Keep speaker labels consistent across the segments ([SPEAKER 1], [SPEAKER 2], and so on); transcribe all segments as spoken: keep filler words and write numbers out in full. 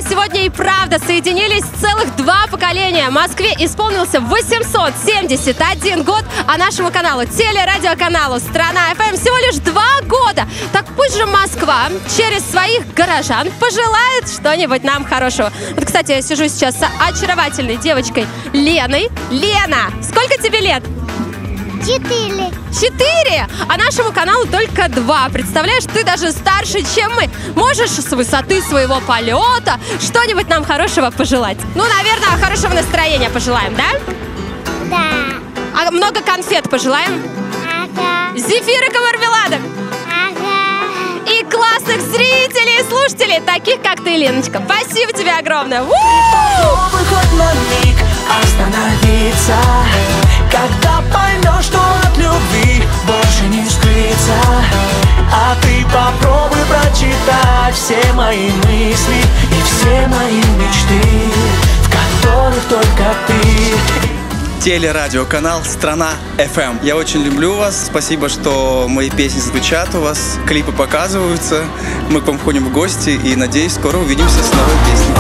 [SPEAKER 1] сегодня и правда соединились целых два поколения. Москве исполнился восемьсот семьдесят один год, а нашему каналу, телерадиоканалу «Страна эф эм» всего лишь два года. Так пусть же Москва через своих горожан пожелает что-нибудь нам хорошего. Вот, кстати, я сижу сейчас с очаровательной девочкой Леной. Лена, сколько тебе лет?
[SPEAKER 2] Четыре.
[SPEAKER 1] Четыре? А нашему каналу только два. Представляешь, ты даже старше, чем мы. Можешь с высоты своего полета что-нибудь нам хорошего пожелать? Ну, наверное, хорошего настроения пожелаем, да?
[SPEAKER 2] Да.
[SPEAKER 1] А много конфет пожелаем?
[SPEAKER 2] Ага.
[SPEAKER 1] Зефирок и мармеладок?
[SPEAKER 2] Ага.
[SPEAKER 1] И классных зрителей и слушателей, таких как ты, Леночка. Спасибо тебе огромное. У-у-у!
[SPEAKER 3] Хоть на миг остановиться, когда поймешь, что от любви больше не скрыться. А ты попробуй прочитать все мои мысли и все мои мечты, в которых только ты.
[SPEAKER 4] Телерадиоканал «Страна эф эм». Я очень люблю вас. Спасибо, что мои песни звучат у вас, клипы показываются. Мы к вам ходим в гости и, надеюсь, скоро увидимся с новой песней.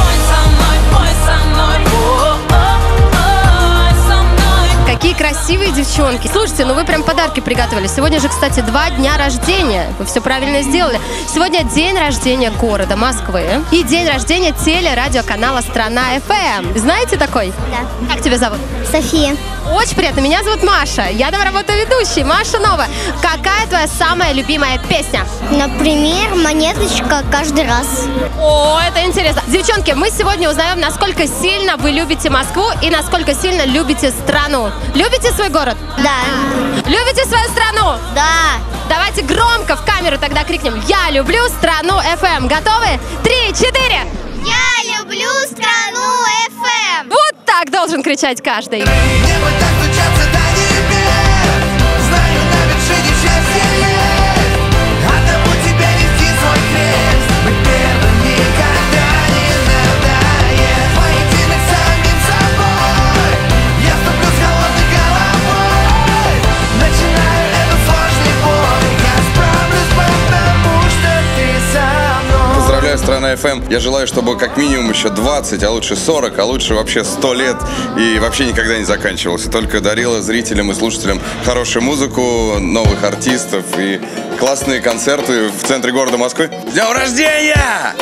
[SPEAKER 1] Какие красивые девчонки. Слушайте, ну вы прям подарки приготовили. Сегодня же, кстати, два дня рождения. Вы все правильно сделали. Сегодня день рождения города Москвы и день рождения телерадиоканала «Страна эф эм». Знаете такой?
[SPEAKER 2] Да.
[SPEAKER 1] Как тебя зовут?
[SPEAKER 2] София.
[SPEAKER 1] Очень приятно. Меня зовут Маша. Я там работаю ведущей. Маша Нова. Какая твоя самая любимая песня?
[SPEAKER 2] Например, монеточка каждый раз.
[SPEAKER 1] О, это интересно. Девчонки, мы сегодня узнаем, насколько сильно вы любите Москву и насколько сильно любите страну. Любите свой город?
[SPEAKER 2] Да.
[SPEAKER 1] Любите свою страну?
[SPEAKER 2] Да.
[SPEAKER 1] Давайте громко в камеру тогда крикнем: «Я люблю страну эф эм». Готовы? Три, четыре.
[SPEAKER 2] Я люблю страну эф эм.
[SPEAKER 1] Вот так должен кричать каждый.
[SPEAKER 3] Небо так стучаться до небес, знаю, на вершине счастья есть. Одному тебе нести свой крест, быть первым никогда не надоест. Поединок с самим собой, я вступлю с холодной головой. Начинаю этот сложный бой, я справлюсь, потому что ты со мной.
[SPEAKER 5] Поздравляю, «Страна эф эм». Я желаю, чтобы как минимум еще двадцать, а лучше сорок, а лучше вообще сто лет и вообще никогда не заканчивался. Только дарила зрителям и слушателям хорошую музыку, новых артистов и классные концерты в центре города Москвы. С днем рождения!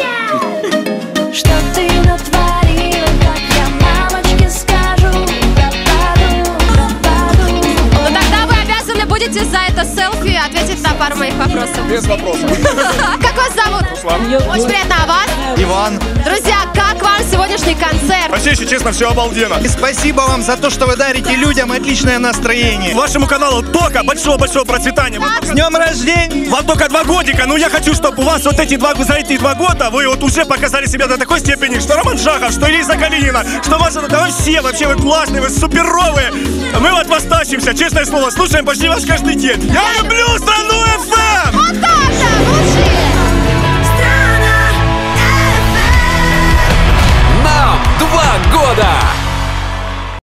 [SPEAKER 6] Что ты натворила, как я мамочке скажу, пропаду, пропаду.
[SPEAKER 1] Ну тогда вы обязаны будете за это селфи ответить на пару моих вопросов.
[SPEAKER 5] Без вопросов.
[SPEAKER 1] Как вас зовут?
[SPEAKER 7] Руслан.
[SPEAKER 1] Очень приятно, а вас?
[SPEAKER 7] Иван.
[SPEAKER 1] Друзья, как вам сегодняшний концерт?
[SPEAKER 7] Вообще, если честно, все обалденно.
[SPEAKER 8] И спасибо вам за то, что вы дарите людям отличное настроение.
[SPEAKER 7] Вашему каналу только большого-большого процветания.
[SPEAKER 8] С днем рождения!
[SPEAKER 7] Вам только два годика, но я хочу, чтобы у вас вот эти два, за эти два года вы вот уже показали себя до такой степени, что Роман Шахов, что Лиза Калинина, что вас, да вы все вообще, вы классные, вы суперовые. Мы вот вас тащимся, честное слово, слушаем почти вас каждый день. Я люблю страну эф эм!
[SPEAKER 1] Вот так же, лучшие!
[SPEAKER 6] Страна эф эм.
[SPEAKER 9] Нам два года!